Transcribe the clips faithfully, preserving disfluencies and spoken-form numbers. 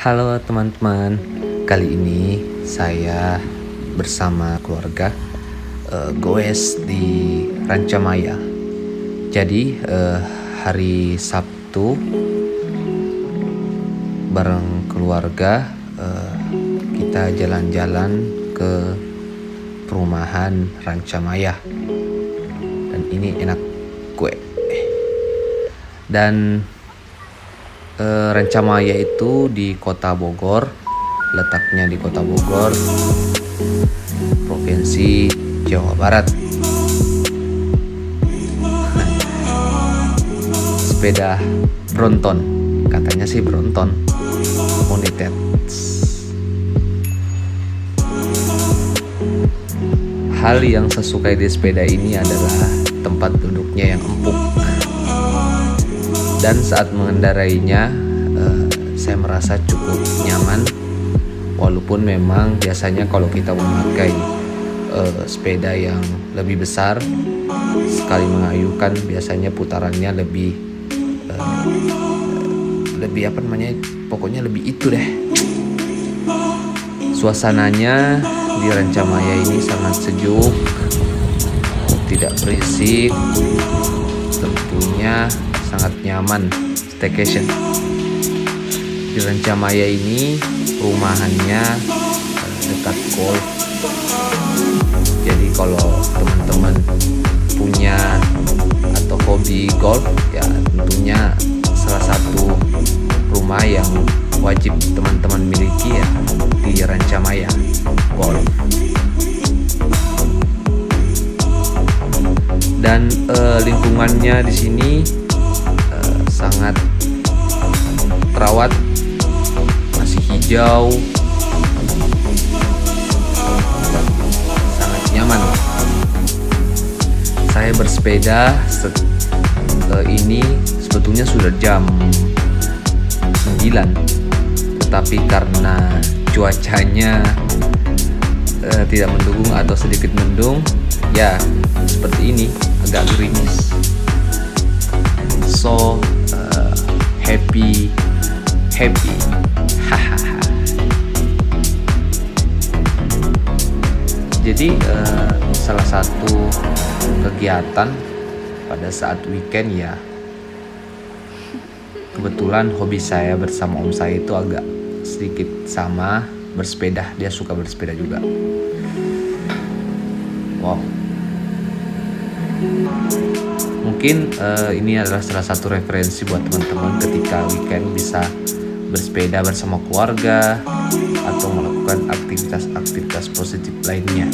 Halo teman-teman, kali ini saya bersama keluarga uh, goes di Rancamaya. Jadi uh, hari Sabtu bareng keluarga uh, kita jalan-jalan ke perumahan Rancamaya. Dan ini enak kue. Dan E, Rancamaya itu di Kota Bogor, letaknya di Kota Bogor, Provinsi Jawa Barat. Sepeda Brompton, katanya sih Brompton United. Hal yang saya sukai di sepeda ini adalah tempat duduknya yang empuk. Dan saat mengendarainya uh, saya merasa cukup nyaman, walaupun memang biasanya kalau kita memakai uh, sepeda yang lebih besar sekali mengayuhkan, biasanya putarannya lebih uh, lebih apa namanya pokoknya lebih itu deh. Suasananya di Rancamaya ini sangat sejuk, tidak berisik, tentunya sangat nyaman staycation. Di Rancamaya ini perumahannya dekat golf. Jadi kalau teman-teman punya atau hobi golf, ya tentunya salah satu rumah yang wajib teman-teman miliki ya di Rancamaya golf. Dan eh, lingkungannya di sini sangat terawat, masih hijau, sangat nyaman. Saya bersepeda set, uh, ini sebetulnya sudah jam sembilan, tetapi karena cuacanya uh, tidak mendukung atau sedikit mendung, ya seperti ini, agak gerimis. So uh, happy happy hahaha. Jadi uh, salah satu kegiatan pada saat weekend ya, kebetulan hobi saya bersama om saya itu agak sedikit sama, bersepeda. Dia suka bersepeda juga. Wow. Mungkin uh, ini adalah salah satu referensi buat teman-teman ketika weekend bisa bersepeda bersama keluarga atau melakukan aktivitas-aktivitas positif lainnya.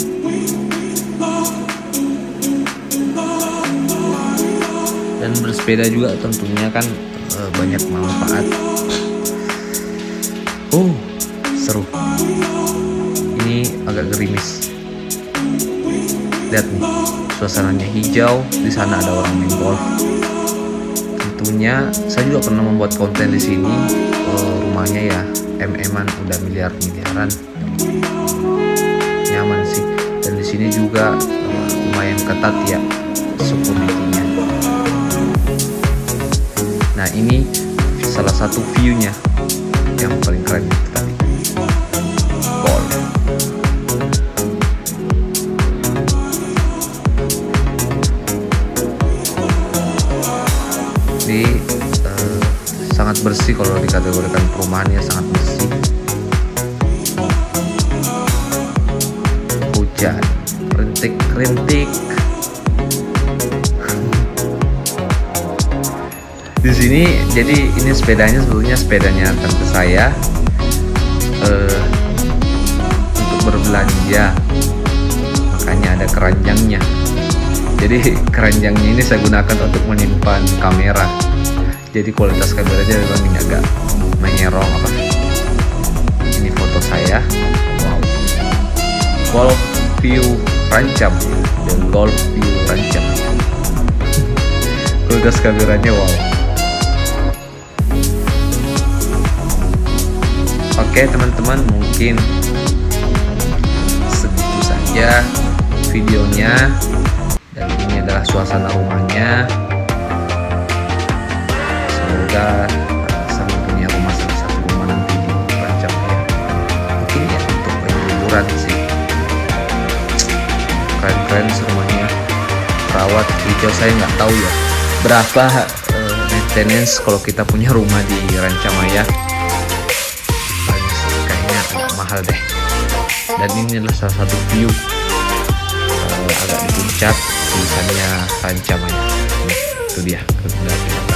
Dan bersepeda juga tentunya kan uh, banyak manfaat. Oh, seru. Ini agak gerimis. Lihat nih, suasananya hijau, di sana ada orang main golf. Tentunya saya juga pernah membuat konten di sini. Oh, rumahnya ya em-eman, udah miliar-miliaran. Nyaman sih. Dan di sini juga uh, lumayan ketat ya security-nya. Nah, ini salah satu view-nya yang paling keren itu tadi. Golf. Jadi uh, sangat bersih, kalau dikategorikan perumahannya sangat bersih. Hujan rintik-rintik. Di sini jadi ini sepedanya sebetulnya sepedanya tante saya uh, untuk berbelanja, makanya ada keranjangnya. Jadi keranjangnya ini saya gunakan untuk menyimpan kamera. Jadi kualitas kameranya memang ini agak menyerong apa. Ini foto saya. Wow. Golf view Rancam dan golf view Rancam. Kualitas kameranya wow. Oke teman-teman, mungkin segitu saja videonya. Dan ini adalah suasana rumahnya. Semoga saya mempunyai rumah sebesar rumah nanti di detail saya nggak tahu ya berapa uh, maintenance kalau kita punya rumah di Rancamaya. Kayaknya agak mahal deh. Dan ini adalah salah satu view uh, agak di puncak tulisannya Rancamaya. Nah, itu dia kelihatan.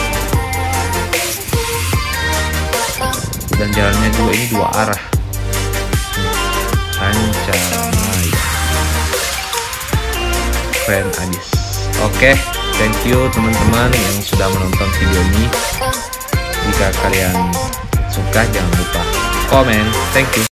Dan jalannya juga ini dua arah. Rancamaya Grand Adis. Oke, thank you teman-teman yang sudah menonton video ini. Jika kalian suka jangan lupa komen. Thank you.